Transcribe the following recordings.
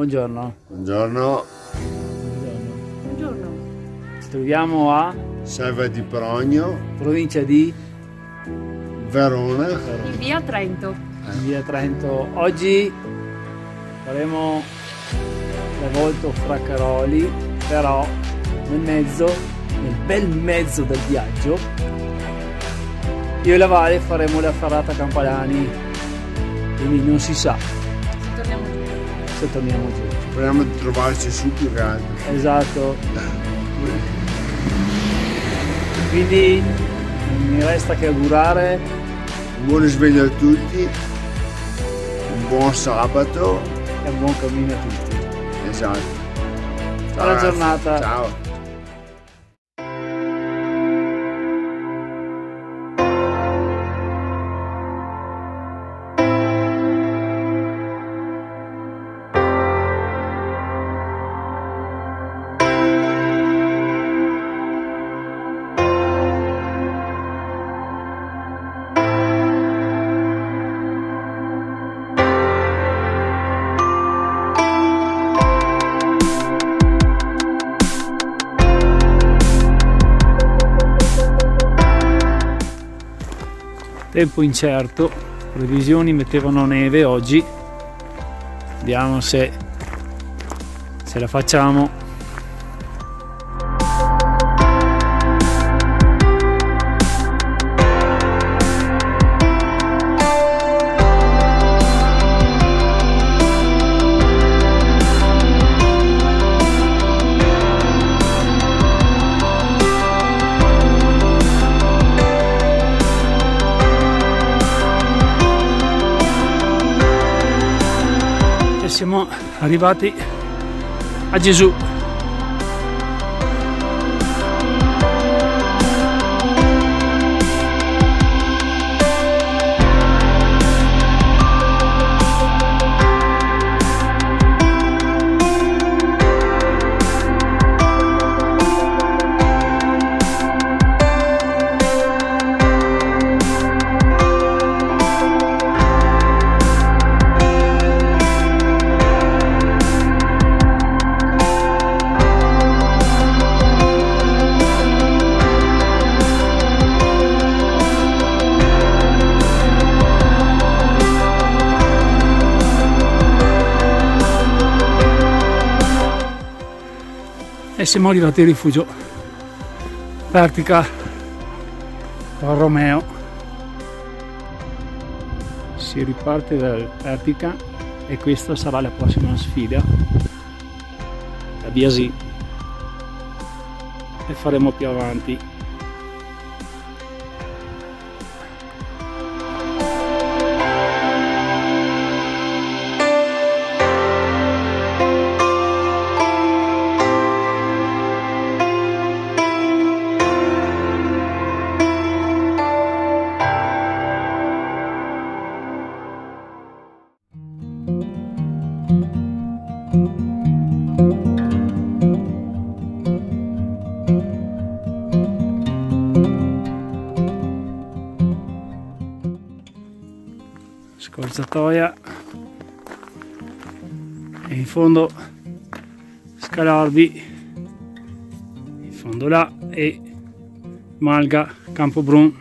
Buongiorno. Buongiorno. Buongiorno. Ci troviamo a Selva di Progno, provincia di Verona. In via Trento. via Trento. Oggi faremo la volta Fraccaroli, però nel bel mezzo del viaggio, io e la Vale faremo la ferrata Campalani, quindi non si sa Torniamo giù. se torniamo giù. Speriamo di trovarci su più che altro. Esatto. Quindi mi resta che augurare Un buon risveglio a tutti, un buon sabato. e un buon cammino a tutti. Esatto. Buona ragazzi. giornata. Ciao. Tempo incerto, previsioni mettevano neve oggi, vediamo se la facciamo. Siamo arrivati a Gesù. E siamo arrivati al rifugio Vertica con Romeo. Si riparte dal Vertica e questa sarà la prossima sfida, la Biasi, e faremo più avanti. Scorciatoia e in fondo Scalardi, in fondo là, e Malga Campobrun.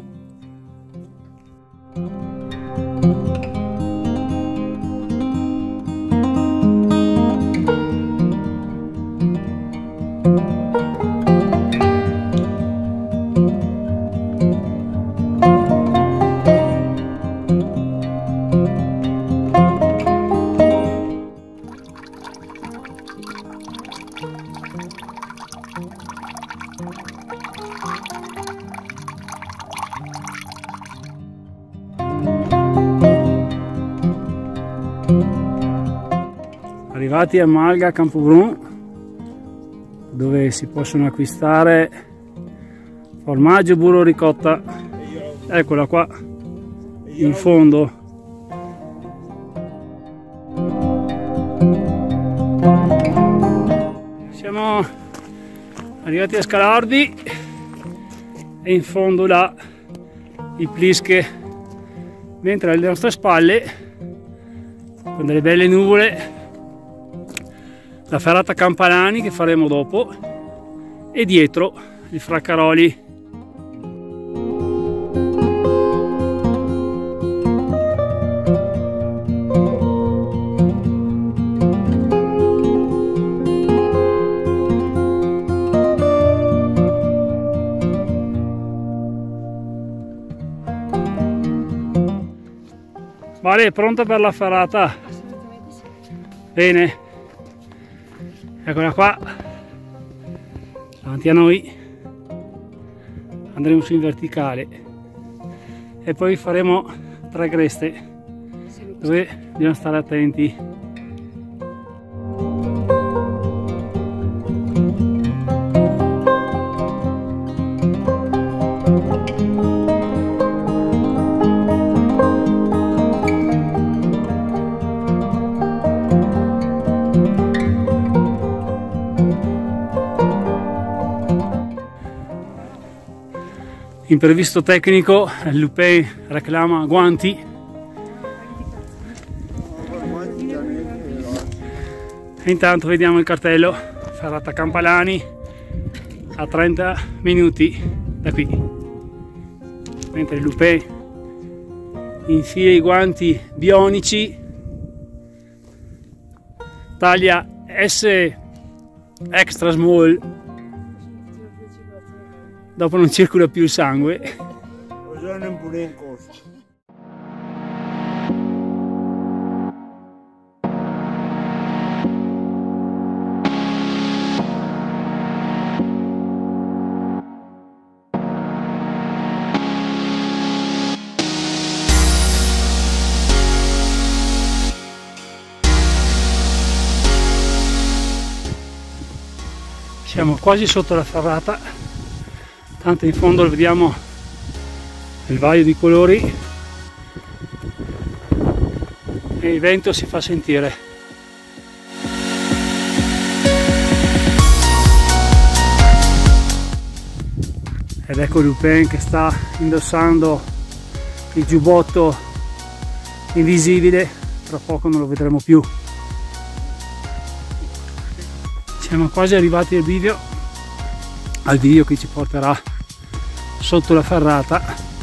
Arrivati a Malga Campobrun, dove si possono acquistare formaggio, burro, ricotta. Eccola qua in fondo. Siamo arrivati a Scalardi e in fondo là i Plische, mentre alle nostre spalle, con delle belle nuvole, la ferrata Campalani che faremo dopo e dietro il Fraccaroli. Vale, è pronta per la ferrata? Assolutamente sì. Bene, eccola qua davanti a noi. Andremo su in verticale e poi faremo 3 creste dove bisogna stare attenti. Imprevisto tecnico, il Lupin reclama guanti. E intanto vediamo il cartello, ferrata Campalani a 30 minuti da qui. Mentre il Lupin infila i guanti bionici, taglia S extra small. Dopo non circola più il sangue. Siamo quasi sotto la ferrata. Tanto in fondo vediamo il Valle di Colori e il vento si fa sentire. Ed ecco Lupin che sta indossando il giubbotto invisibile, tra poco non lo vedremo più. Siamo quasi arrivati al bivio che ci porterà sotto la ferrata.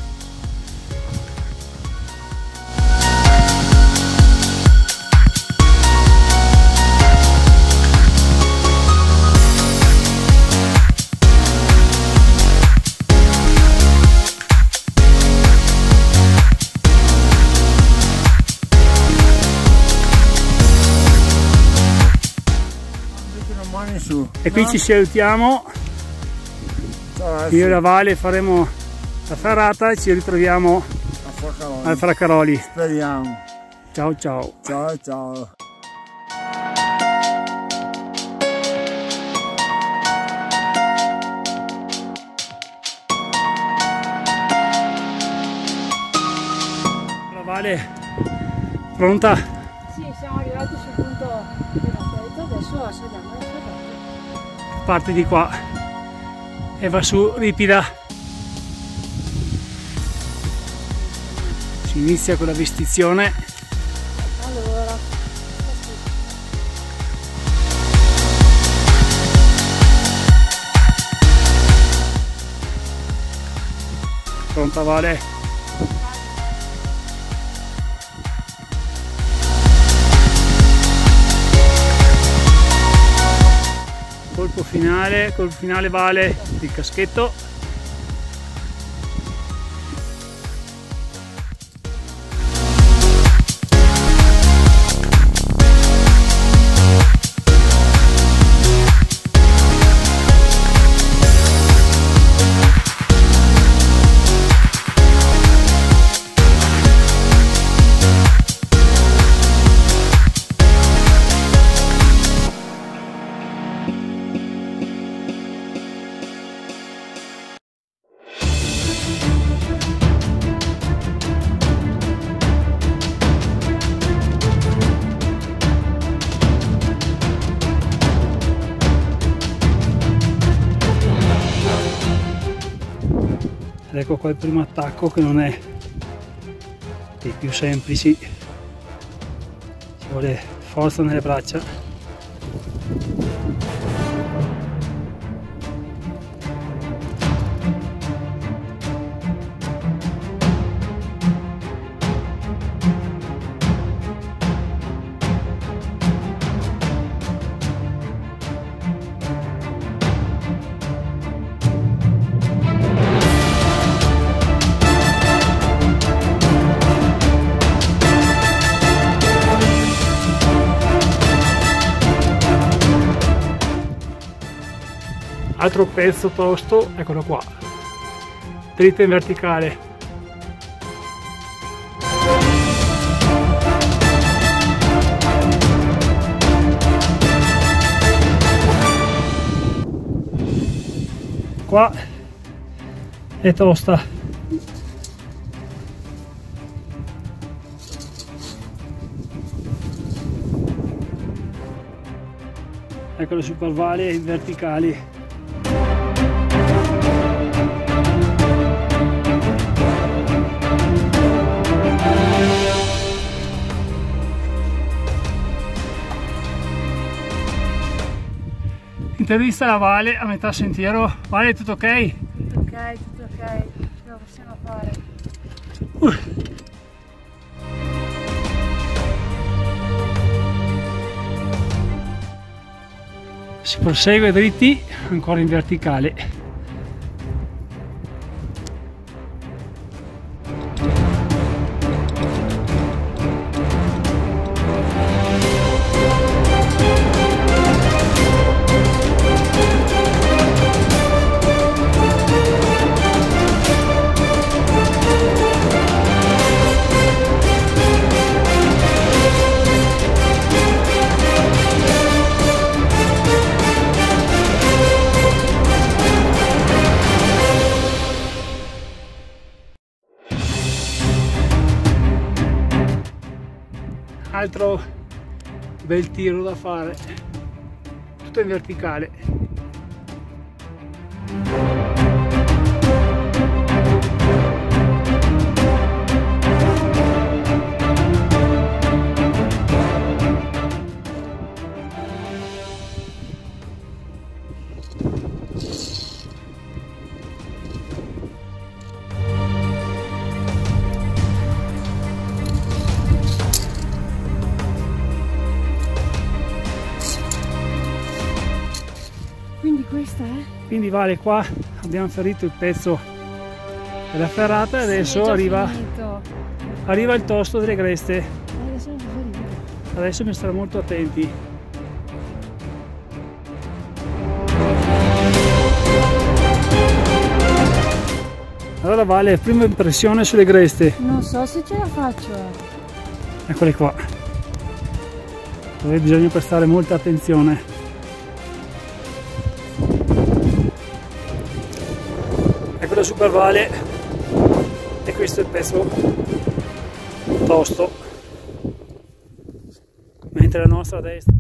E qui ci salutiamo. Io e la Vale faremo la ferrata e ci ritroviamo al Fraccaroli. Speriamo. Ciao ciao. Ciao ciao. La Vale pronta? Sì, siamo arrivati sul punto della scelta, adesso saliamo la ferrata. Parte di qua e va su ripida. Si inizia con la vestizione. Allora, Pronta Vale? Colpo finale Vale, il caschetto. Ed ecco qua il primo attacco, che non è dei più semplici, ci vuole forza nelle braccia. Altro pezzo tosto, eccolo qua, dritto in verticale. Qua è tosta. Ecco le supervalle in verticali. Intervista alla Vale a metà sentiero. Vale, tutto ok? Tutto ok, tutto ok, ce la possiamo fare. Si prosegue dritti, ancora in verticale. Altro bel tiro da fare, tutto in verticale. Quindi questa è? Quindi Vale, qua abbiamo ferito il pezzo della ferrata e adesso arriva il tosto delle creste. Adesso bisogna stare molto attenti. Allora Vale, prima impressione sulle creste. Non so se ce la faccio. Eccole qua, dove bisogna prestare molta attenzione. Ecco la supervalle e questo è il pezzo tosto, mentre la nostra a destra.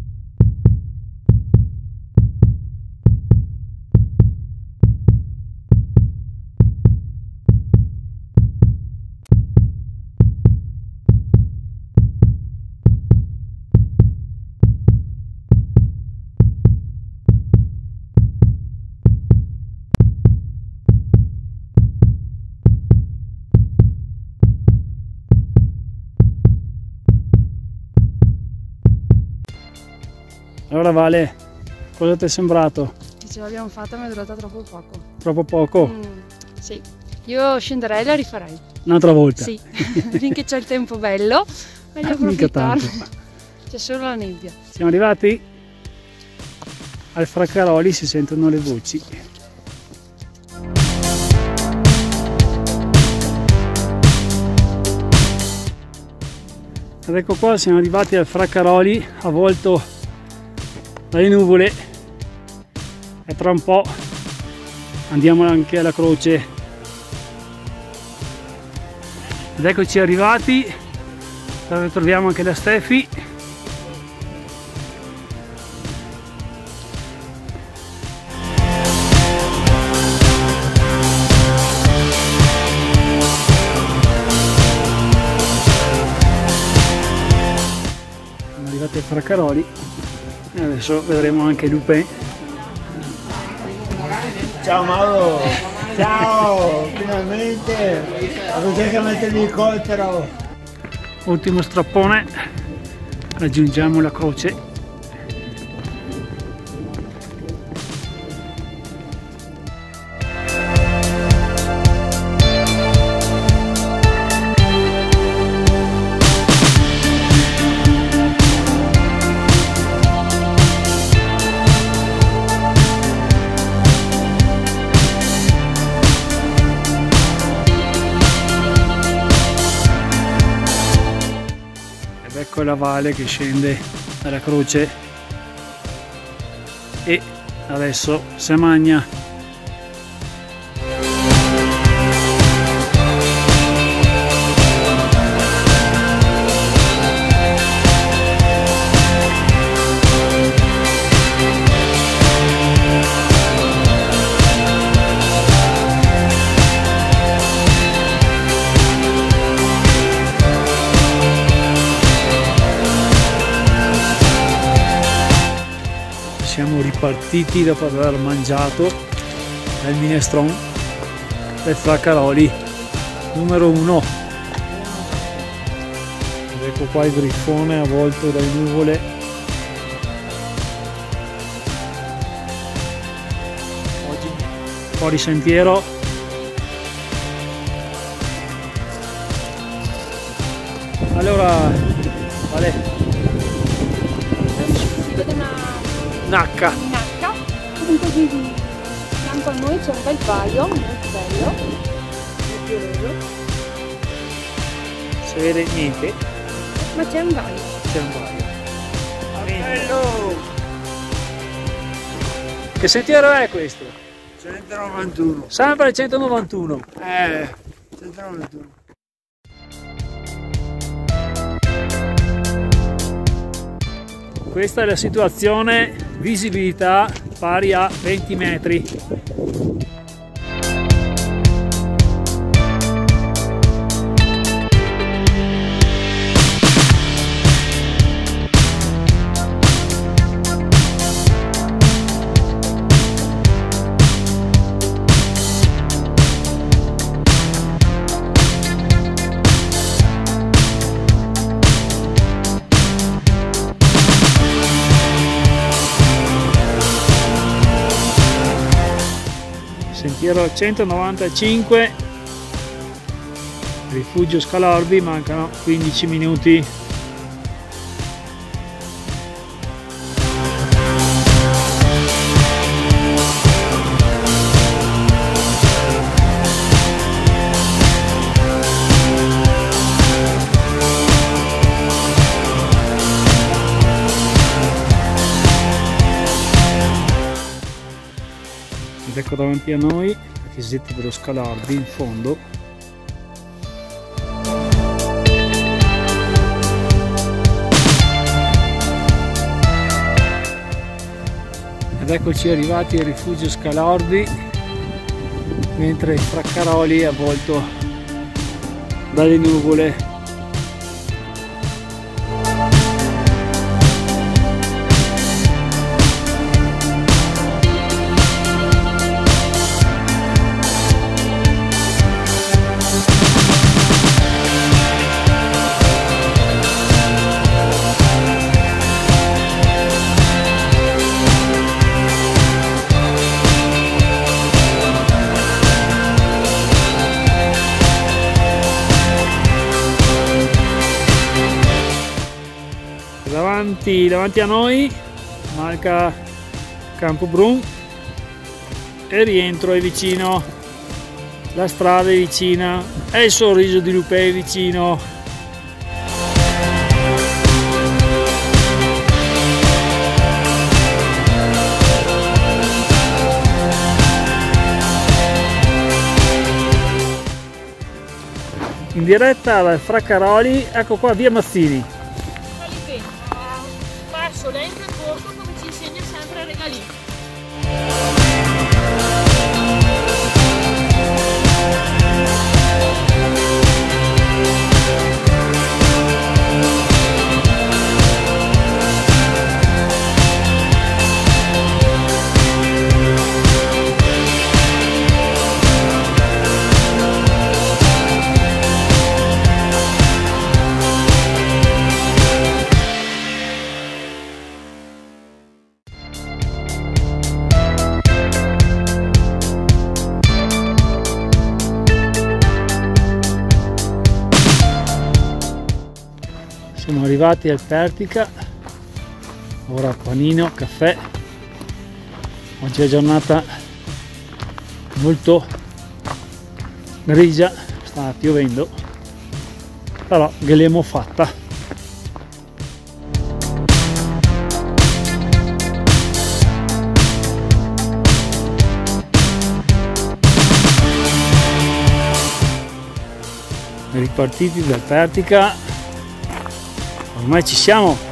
Allora Vale, cosa ti è sembrato? Ce l'abbiamo fatta ma è durata troppo poco. Troppo poco? Sì, io scenderei e la rifarei. Un'altra volta? Sì, finché c'è il tempo bello, meglio approfittare. C'è solo la nebbia. Siamo arrivati al Fraccaroli, si sentono le voci. Ed ecco qua, siamo arrivati al Fraccaroli, avvolto dalle nuvole, e tra un po' andiamo anche alla croce. Ed eccoci arrivati, dove troviamo anche la Stefi. Siamo arrivati ai Fraccaroli e adesso vedremo anche Lupin. Ciao Mauro! Ciao! Finalmente! Avevo già che mettere l'elicottero! Ultimo strappone, raggiungiamo la croce. ecco la valle che scende dalla croce e adesso si magna. Siamo ripartiti dopo aver mangiato il minestrone del Fraccaroli numero 1. Ecco qua il grifone avvolto dalle nuvole. Oggi fuori sentiero. Allora, vale. Nacca. Comunque di fianco a noi c'è un bel paio, molto bello, Si vede niente, ma c'è un vaio. c'è un vaio. Bello! Che sentiero è questo? 191. Sempre il 191. 191. Questa è la situazione, visibilità pari a 20 metri. Sentiero 195, rifugio Scalorbi, mancano 15 minuti. Ed ecco davanti a noi la chiesetta dello Scalorbi in fondo. Ed eccoci arrivati al rifugio Scalorbi, mentre il Fraccaroli è avvolto dalle nuvole. Davanti a noi marca Campobrun e il rientro è vicino, la strada è vicina e il sorriso di Lupè è vicino. In diretta dal Fraccaroli, ecco qua via Mazzini. Passo lento e corto come ci insegna sempre Regalì. Siamo arrivati al Pertica, ora panino, caffè. Oggi è giornata molto grigia, sta piovendo, però che l'abbiamo fatta. ripartiti dal Pertica, ormai ci siamo.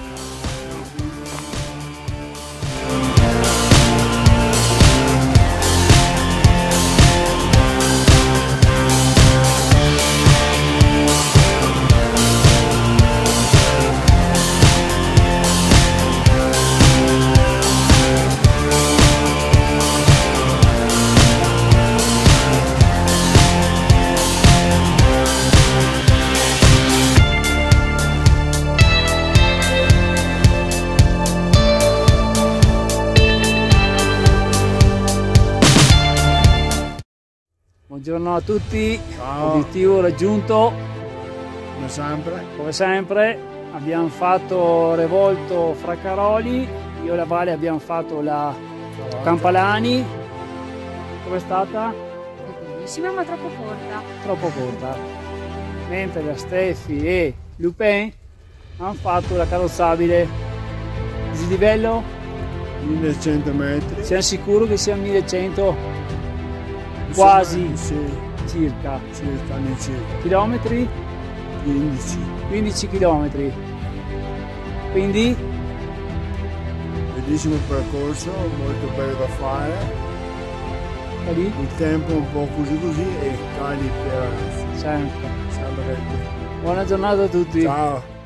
Buongiorno a tutti, Ciao. Obiettivo raggiunto, Come sempre. come sempre abbiamo fatto Revolto Fraccaroli, io e la Vale abbiamo fatto la Campalani. Com'è stata? Bellissima ma troppo corta. Troppo corta, mentre la Steffi e Lupin hanno fatto la carrozzabile. Dislivello? 1100 metri. Siamo sicuri che sia 1100 quasi Sì, circa. all'incirca. Chilometri? 15. 15 chilometri. Quindi Bellissimo percorso, molto bello da fare. da lì Il tempo un po' così e cali per sempre. sempre. Buona giornata a tutti. Ciao.